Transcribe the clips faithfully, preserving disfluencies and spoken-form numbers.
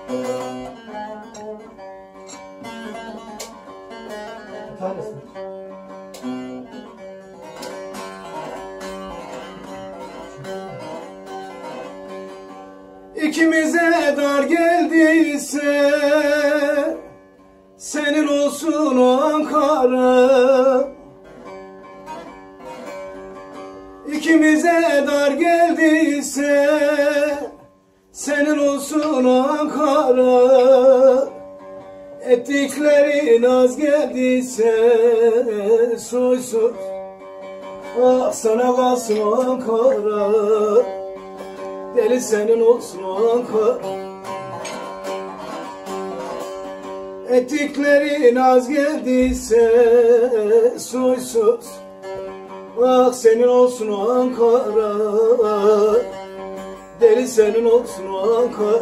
İkimize dar geldiyse senin olsun Ankara. İkimize dar geldiyse senin olsun Ankara. Ettiklerin az geldiyse soysuz, ah sana kalsın Ankara. Deli senin olsun Ankara. Ettiklerin az geldiyse soysuz, ah senin olsun Ankara. Deli senin olsun Ankara.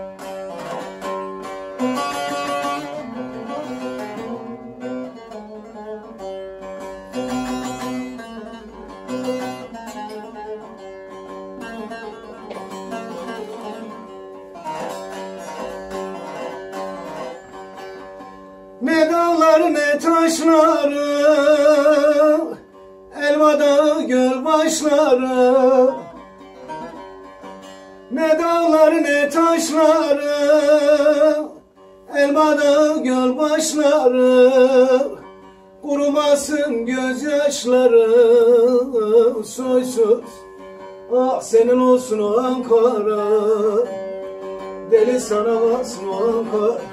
Ne dağlar ne taşları, elma dağı göl başları. Ne dağlar ne taşları, elma dağı göl başları. Kurumasın gözyaşları soysuz, ah senin olsun Ankara. Deli sana kalsın Ankara.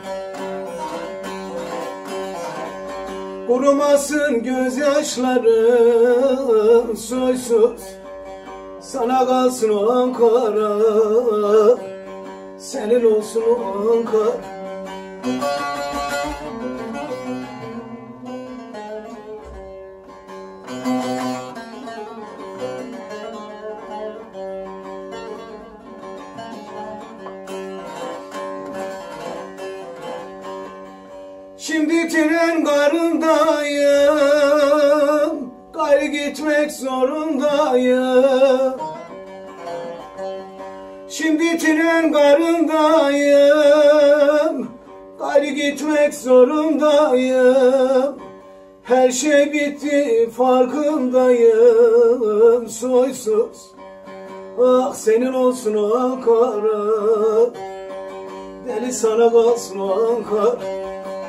Kurumasın gözyaşları soysuz, sana kalsın Ankara. Senin olsun Ankara. Şimdi tren garındayım, gayrı gitmek zorundayım. Şimdi tren garındayım, gayrı gitmek zorundayım. Her şey bitti farkındayım soysuz, ah senin olsun Ankara. Deli sana kalsın Ankara.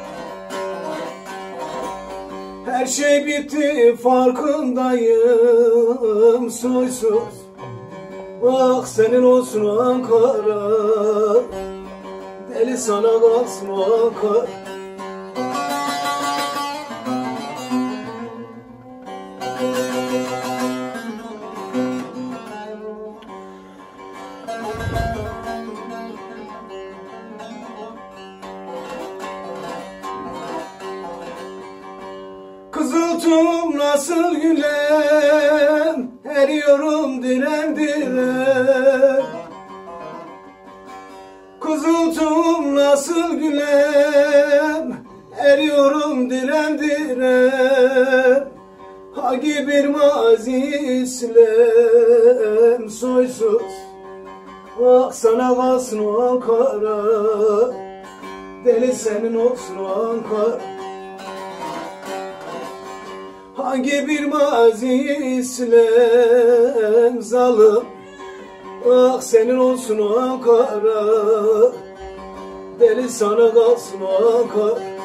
Her şey bitti farkındayım soysuz, ah senin olsun Ankara. Deli sana kalsın Ankara. Kızıltım nasıl gülem, eriyorum diren diren. Kızıltım nasıl gülem, eriyorum diren diren. Hangi bir mazi İslam soysuz, ah sana kalsın Ankara. Deli senin olsun Ankara. Hangi bir mazi İslam zalim, ah senin olsun Ankara. Deli sana kalsın Ankara.